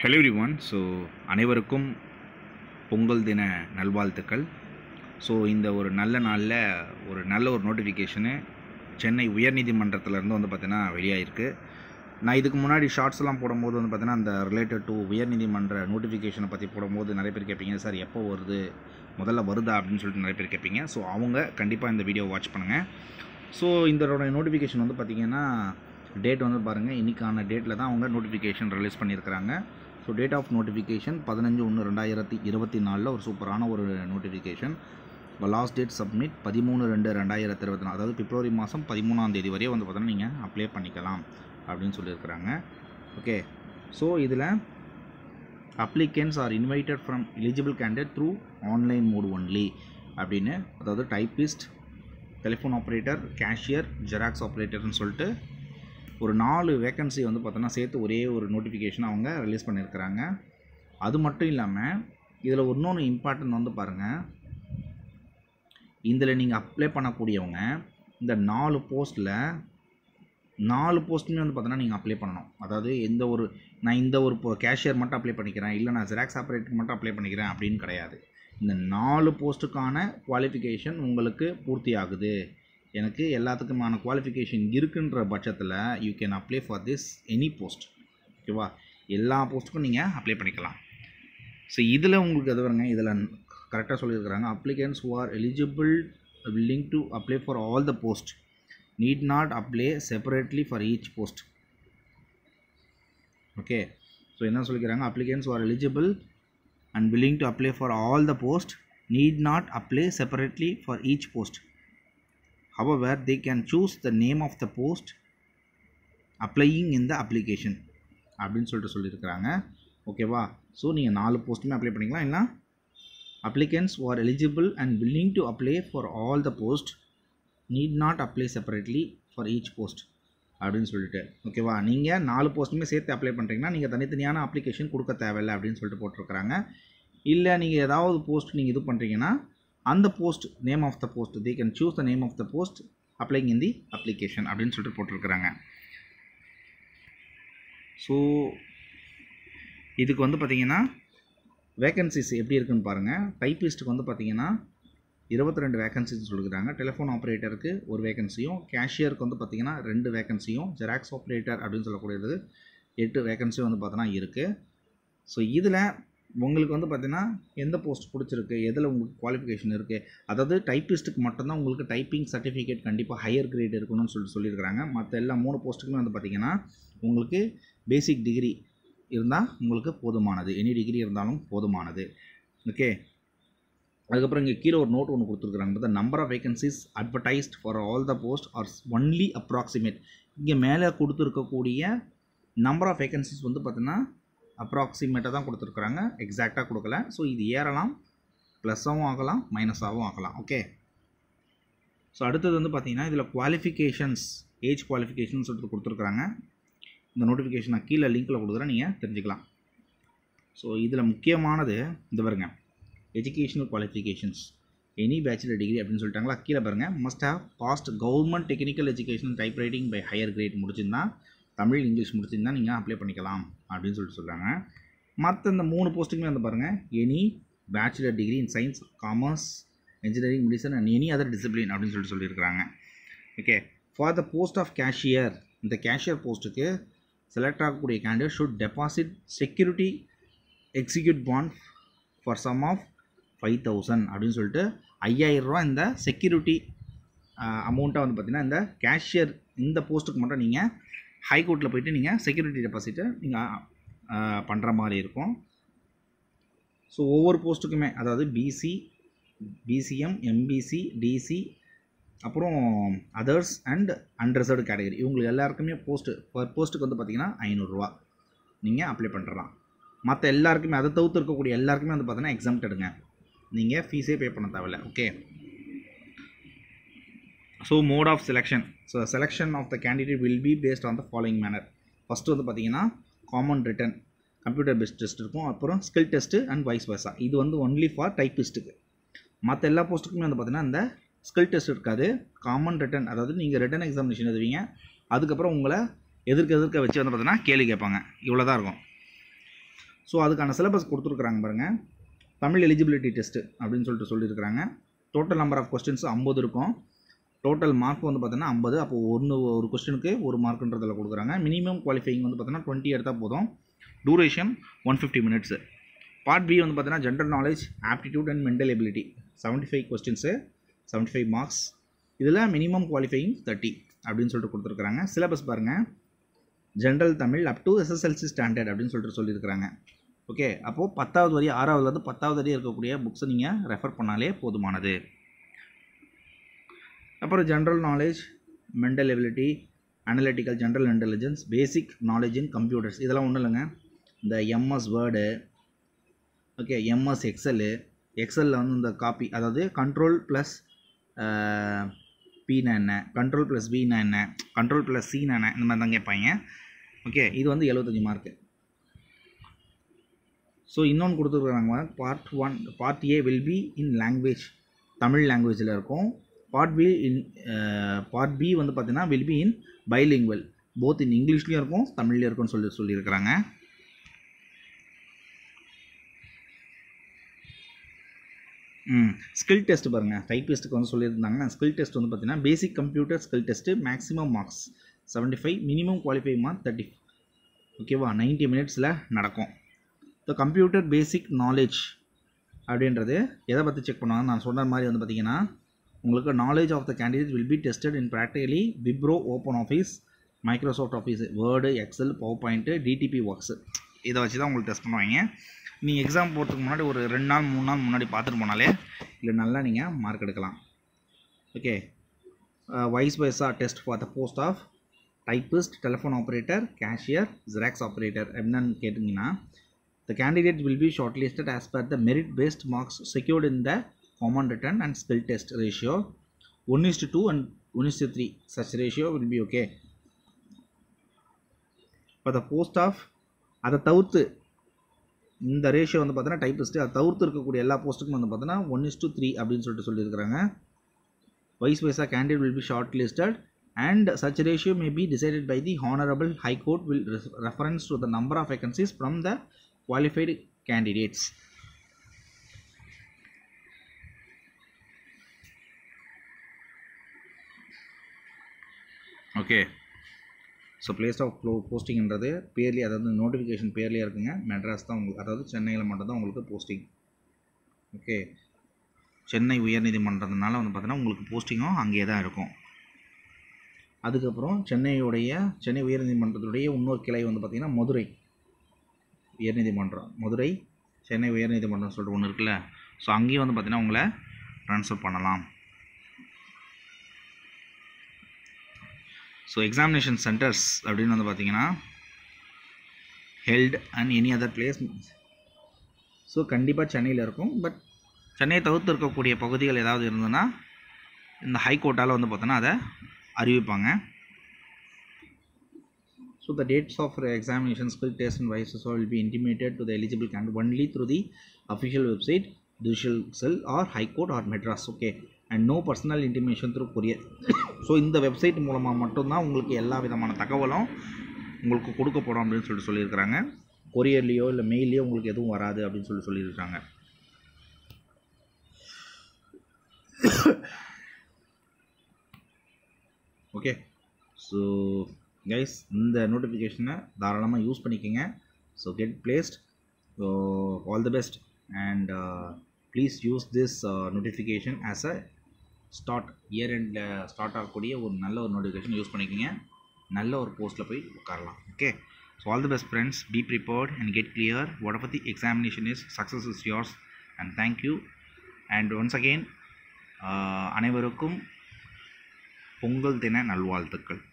Hello everyone. So அனைவருக்கும் பொங்கல் தின நல்வாழ்த்துக்கள். ஸோ இந்த ஒரு நல்ல நாளில் நல்ல ஒரு நோட்டிஃபிகேஷனு சென்னை உயர்நீதிமன்றத்திலேருந்து பார்த்தீங்கன்னா வெளியாகிருக்கு. நான் இதுக்கு முன்னாடி ஷார்ட்ஸ்லாம் போடும்போது பார்த்தீங்கன்னா அந்த ரிலேட்டட் டு உயர்நீதிமன்ற நோட்டிஃபிகேஷனை பற்றி போடும்போது நிறைய பேர் கேட்பீங்க, சார் எப்போ வருது, முதல்ல வருதா அப்படின்னு சொல்லிட்டு நிறைய பேர் கேட்பீங்க. ஸோ அவங்க கண்டிப்பாக இந்த வீடியோ வாட்ச் பண்ணுங்கள். ஸோ இதோட நோட்டிஃபிகேஷன் பார்த்திங்கன்னா டேட் பாருங்கள், இன்றைக்கான டேட்டில் தான் அவங்க நோட்டிஃபிகேஷன் ரிலீஸ் பண்ணியிருக்கிறாங்க. ஸோ டேட் ஆஃப் நோட்டிஃபிகேஷன் 15/1/2024 ஒரு சூப்பரான ஒரு நோட்டிஃபிகேஷன். லாஸ்ட் டேட் சப்மிட் 13/2/2024, அதாவது பிப்ரவரி மாதம் 13ஆம் தேதி வரையே பார்த்தீங்கன்னா நீங்கள் அப்ளை பண்ணிக்கலாம் அப்படின்னு சொல்லியிருக்கிறாங்க. ஓகே, ஸோ இதில் applicants are invited from eligible candidate through online mode only அப்படின்னு, அதாவது typist, telephone operator, cashier, xerox ஆப்ரேட்டர்னு சொல்லிட்டு ஒரு 4 வேக்கன்சி பார்த்தோன்னா சேர்த்து ஒரே ஒரு நோட்டிஃபிகேஷன் அவங்க ரிலீஸ் பண்ணியிருக்கிறாங்க. அது மட்டும் இல்லாமல் இதில் இன்னொன்று இம்பார்ட்டன்ட் பாருங்கள், இதில் நீங்கள் அப்ளை பண்ணக்கூடியவங்க இந்த 4 போஸ்ட்டுமே பார்த்தோன்னா நீங்கள் அப்ளை பண்ணணும். அதாவது நான் இந்த ஒரு கேஷியர் மட்டும் அப்ளை பண்ணிக்கிறேன், இல்லை நான் ஜெராக்ஸ் ஆப்ரேட்டர் மட்டும் அப்ளை பண்ணிக்கிறேன் அப்படின்னு கிடையாது. இந்த 4 போஸ்ட்டுக்கான குவாலிஃபிகேஷன் உங்களுக்கு பூர்த்தி ஆகுது, எனக்கு எல்லாத்துக்குமான குவாலிஃபிகேஷன் இருக்குன்ற பட்சத்தில் you can apply for this any post. ஓகேவா, எல்லா போஸ்ட்டுக்கும் நீங்கள் அப்ளை பண்ணிக்கலாம். ஸோ இதில் உங்களுக்கு எது வருங்க, இதில் கரெக்டாக சொல்லியிருக்கிறாங்க, applicants who are eligible willing to apply for all the post need not apply separately for each post. Okay, so என்ன சொல்லிக்கிறாங்க, applicants who are eligible and willing to apply for all the post need not apply separately for each post. However, they can choose the name of the post applying in the application அப்படின்னு சொல்லியிருக்கிறாங்க. ஓகேவா, so நீங்கள் 4 போஸ்ட்டுமே apply பண்ணிக்கலாம். இல்லை applicants who are eligible and willing to apply for all the post need not apply separately for each post அப்படின்னு சொல்லிட்டு. ஓகேவா, நீங்கள் 4 போஸ்ட்டுமே சேர்த்து அப்ளை பண்ணுறீங்கன்னா நீங்கள் தனித்தனியான அப்ளிகேஷன் கொடுக்க தேவையில்லை அப்படின்னு சொல்லிட்டு போட்டிருக்கிறாங்க. இல்லை நீங்கள் ஏதாவது போஸ்ட் நீங்கள் இது பண்ணுறீங்கன்னா அந்த post, name of the post, they can choose the name of the post applying in the application அப்படின்னு சொல்லிட்டு போட்டிருக்கிறாங்க. ஸோ இதுக்கு பார்த்தீங்கன்னா வேக்கன்சிஸ் எப்படி இருக்குன்னு பாருங்கள். டைப்பிஸ்ட்டுக்கு பார்த்தீங்கன்னா 22 வேக்கன்சிஸ் சொல்லிக்கிறாங்க. டெலிஃபோன் ஆப்ரேட்டருக்கு ஒரு வேக்கன்சியும், கேஷியருக்கு பார்த்தீங்கன்னா 2 வேக்கன்சியும், ஜெராக்ஸ் ஆப்ரேட்டர் அப்படின்னு சொல்லக்கூடியது 8 வேக்கன்சியும் பார்த்தோன்னா இருக்குது. ஸோ இதில் உங்களுக்கு பார்த்தீங்கன்னா எந்த போஸ்ட் பிடிச்சிருக்கு, எதில் உங்களுக்கு குவாலிஃபிகேஷன் இருக்குது, அதாவது டைப்பிஸ்ட்டுக்கு மட்டும்தான் உங்களுக்கு டைப்பிங் சர்டிஃபிகேட் கண்டிப்பாக ஹையர் கிரேட் இருக்கணும்னு சொல்லியிருக்கிறாங்க. மற்ற எல்லா 3 போஸ்ட்டுக்குமே பார்த்தீங்கன்னா உங்களுக்கு பேசிக் டிகிரி இருந்தால் உங்களுக்கு போதுமானது, எனி டிகிரி இருந்தாலும் போதுமானது. ஓகே, அதுக்கப்புறம் இங்கே கீழே ஒரு நோட் ஒன்று கொடுத்துருக்குறாங்க, the number of vacancies advertised for all the post are only approximate. இங்கே மேலே கொடுத்துருக்கக்கூடிய நம்பர் ஆஃப் வேகன்சிஸ் பார்த்தீங்கன்னா அப்ராக்சிமேட்டாக தான் கொடுத்துருக்குறாங்க, எக்ஸாக்டாக கொடுக்கல. ஸோ இது ஏறலாம், ப்ளஸ்ஸாகவும் ஆகலாம், மைனஸாகவும் ஆகலாம். ஓகே, ஸோ அடுத்தது பார்த்தீங்கன்னா இதில் குவாலிஃபிகேஷன்ஸ், ஏஜ் குவாலிஃபிகேஷன் சொல்லிட்டு கொடுத்துருக்குறாங்க. இந்த நோட்டிஃபிகேஷன் நான் கீழே லிங்க்கில் கொடுக்குறேன், நீங்கள் தெரிஞ்சுக்கலாம். ஸோ இதில் முக்கியமானது இந்த பாருங்க, educational qualifications any bachelor degree அப்படின்னு சொல்லிட்டாங்களா. கீழே பாருங்கள், must have passed government technical education type writing by higher grade முடிச்சிருந்தா, தமிழ் இங்கிலீஷ் முடிச்சிருந்தா நீங்கள் அப்ளை பண்ணிக்கலாம் அப்படின்னு சொல்கிறாங்க. மற்ற இந்த 3 போஸ்ட்டுக்குமே பாருங்கள், any bachelor degree in science, commerce, engineering, medicine and any other discipline அப்படின்னு சொல்லியிருக்கிறாங்க. Okay, for the post of cashier, இந்த கேஷியர் போஸ்ட்டுக்கு செலக்ட் ஆகக்கூடிய candidate should deposit security execute bond for sum of 5,000 அப்படின்னு சொல்லிட்டு 5,000 ரூபா இந்த செக்யூரிட்டி அமௌண்ட்டாக பார்த்தீங்கன்னா இந்த கேஷியர் இந்த போஸ்ட்டுக்கு மட்டும் நீங்கள் ஹைகோர்ட்டில் போய்ட்டு நீங்கள் செக்யூரிட்டி டெபாசிட்டை நீங்கள் பண்ணுற மாதிரி இருக்கும். ஸோ ஒவ்வொரு போஸ்ட்டுக்குமே, அதாவது பிசி, பிசிஎம், எம்பிசி, டிசி, அப்புறம் அதர்ஸ் அண்ட் அன்ரிசர்வ்டு கேட்டகரி, இவங்களுக்கு எல்லாருக்குமே போஸ்ட்டுக்கு பார்த்தீங்கன்னா 500 ரூபா நீங்கள் அப்ளை பண்ணுறலாம். மற்ற எல்லாருக்குமே, அதை தவிர்த்து இருக்கக்கூடிய எல்லாருக்குமே பார்த்தீங்கன்னா எக்ஸாம்டடுங்க, நீங்கள் ஃபீஸே பே பண்ண தேவையில்லை. Okay, so mode of selection, so selection of the candidate will be based on the following manner. First பார்த்தீங்கன்னா common written computer based test இருக்கும், அப்புறம் skill test and vice versa. இது ஒன்லி ஃபார் டைப்பிஸ்ட்டுக்கு. மற்ற எல்லா போஸ்ட்டுக்குமே பார்த்தீங்கன்னா இந்த ஸ்கில் டெஸ்ட் இருக்காது, காமன் ரிட்டன், அதாவது நீங்கள் ரிட்டன் எக்ஸாமினேஷன் எழுதுவீங்க, அதுக்கப்புறம் உங்களை எதிர்க்க வச்சு பார்த்தீங்கன்னா கேள்வி கேட்பாங்க, இவ்வளோ தான் இருக்கும். ஸோ அதுக்கான சிலபஸ் கொடுத்துருக்குறாங்க பாருங்கள். தமிழ் எலிஜிபிலிட்டி டெஸ்ட்டு அப்படின்னு சொல்லியிருக்கிறாங்க. டோட்டல் நம்பர் ஆஃப் கொஸ்டின்ஸ் 50 இருக்கும். டோட்டல் மார்க் வந்து பார்த்தீங்கன்னா 50. அப்போது ஒரு கொஸ்டினுக்கு 1 மார்க்குன்றதில் கொடுக்குறாங்க. மினிமம் குவாலிஃபைங் வந்து பார்த்தீங்கன்னா 20 எடுத்தால் போதும். Duration 150 minutes. பார்ட் பி வந்து பார்த்தீங்கன்னா general knowledge, aptitude and mental ability 75 questions, 75 marks. இதில் மினிமம் குவாலிஃபையிங் 30 அப்படின்னு சொல்லிட்டு கொடுத்துருக்குறாங்க. சிலபஸ் பாருங்கள், general Tamil up to SSLC standard அப்படின்னு சொல்லியிருக்கிறாங்க. ஓகே, அப்போது 10வது வரை 6வதுலேருந்து 10வது வரை இருக்கக்கூடிய புக்ஸை நீங்கள் ரெஃபர் பண்ணாலே போதுமானது. அப்புறம் general knowledge, mental ability, analytical, general intelligence, basic knowledge in computers. இதெல்லாம் ஒன்றும் இல்லைங்க. இந்த MS வேர்டு, ஓகே, MS எக்ஸலில் வந்து இந்த காப்பி, அதாவது கண்ட்ரோல் ப்ளஸ் Pனா என்ன, கண்ட்ரோல் ப்ளஸ் Vனா என்ன, கண்ட்ரோல் ப்ளஸ் Cனா என்ன, இந்த மாதிரி தான் கேட்பாங்க. ஓகே, இது வந்து 75 மார்க்கு. ஸோ இன்னொன்று கொடுத்துருக்குறாங்க. Part A will be in language, Tamil லாங்குவேஜில் இருக்கும். பார்ட் பி வந்து பார்த்தீங்கன்னா will be in bilingual, both in இங்கிலீஷ்லேயும் இருக்கும் தமிழ்லேயும் இருக்கும்னு சொல்லியிருக்கிறாங்க. ஸ்கில் டெஸ்ட் பாருங்கள், டைப்பிஸ்ட்டுக்கு வந்து சொல்லியிருந்தாங்க. ஸ்கில் டெஸ்ட் வந்து பார்த்தீங்கன்னா basic computer skill test, maximum marks 75, minimum qualify mark 30. ஓகேவா, 90 மினிட்ஸில் நடக்கும். த கம்ப்யூட்டர் பேசிக் நாலேஜ் அப்படின்றது எதை பற்றி செக் பண்ணுவாங்க, நான் சொன்ன மாதிரி வந்து பார்த்திங்கன்னா உங்களுக்கு knowledge of the candidate will be tested in practically Wipro, Open Office, Microsoft Office, Word, Excel, PowerPoint, DTP works. இதை வச்சு தான் உங்களுக்கு டெஸ்ட் பண்ணுவாங்க. நீங்கள் எக்ஸாம் போகிறதுக்கு முன்னாடி ஒரு 2 நாள் 3 நாள் முன்னாடி பார்த்துட்டு போனாலே இல்லை நல்லா நீங்கள் மார்க் எடுக்கலாம். Okay, viva voce test for the post of typist, telephone operator, cashier, xerox operator. என்னன்னு கேட்டிங்கன்னா, the candidate will be shortlisted as per the merit-based marks secured in the common written and skill test ratio 1:2 and 1:3. Such ratio will be okay. For the post of அதை தவிர்த்து இந்த ratio வந்து பார்த்தீங்கன்னா typist, அதை தவிர்த்து இருக்கக்கூடிய எல்லா போஸ்ட்டுக்கும் வந்து பார்த்தீங்கன்னா 1:3 அப்படின்னு சொல்லியிருக்கிறாங்க. Viva voce candidate will be shortlisted and such ratio may be decided by the Honorable High Court will reference to the number of vacancies from the qualified candidates. Okay, so place of போஸ்டிங்ன்றது பேர்லி, அதாவது notification பேர்லேயே இருக்குங்க. மெட்ராஸ் தான் உங்களுக்கு, அதாவது சென்னையில் மட்டும்தான் உங்களுக்கு போஸ்டிங். ஓகே, சென்னை உயர்நீதிமன்றத்தினால வந்து பார்த்தீங்கன்னா உங்களுக்கு போஸ்டிங்கும் அங்கேயே தான் இருக்கும். அதுக்கப்புறம் சென்னை உயர்நீதிமன்றத்துடைய இன்னொரு கிளை வந்து பார்த்திங்கன்னா மதுரை உயர்நீதிமன்றம், மதுரை சென்னை உயர்நீதிமன்றம் சொல்லிட்டு ஒன்று இருக்குல்ல. ஸோ அங்கேயும் வந்து பார்த்திங்கன்னா உங்களை ட்ரான்ஸ்ஃபர் பண்ணலாம். ஸோ எக்ஸாமினேஷன் சென்டர்ஸ் அப்படின்னு வந்து பார்த்திங்கன்னா held and any other place. So கண்டிப்பாக சென்னையில் இருக்கும். பட் சென்னையை தவிர்த்து இருக்கக்கூடிய பகுதிகள் ஏதாவது இருந்ததுன்னா இந்த ஹைகோர்ட்டால் வந்து பார்த்தோன்னா அதை அறிவிப்பாங்க. So the dates of examination, skill test and vice versa will be intimated to the eligible candidate only through the official website, judicial cell or high court or Madras. Okay, and no personal intimation through courier. So இந்த website மூலமாக மட்டும்தான் உங்களுக்கு எல்லா விதமான தகவலும் உங்களுக்கு கொடுக்கப்படும் அப்படின்னு சொல்லியிருக்கிறாங்க. கொரியர்லேயோ இல்லை மெயிலையோ உங்களுக்கு எதுவும் வராது அப்படின்னு சொல்லியிருக்காங்க. ஓகே, ஸோ கைஸ், இந்த நோட்டிஃபிகேஷனை தாராளமாக யூஸ் பண்ணிக்கோங்க. So get placed. So all the best and please use this notification as a start. Year எண்டில் ஸ்டார்ட் ஆகக்கூடிய ஒரு நல்ல ஒரு நோட்டிஃபிகேஷன் யூஸ் பண்ணிக்கோங்க. நல்ல ஒரு போஸ்ட்டில் போய் உட்காரலாம். Okay, so all the best friends. Be prepared and get clear. Whatever the examination is, success is yours and thank you. And once again அனைவருக்கும் பொங்கல் தின நல்வாழ்த்துக்கள்.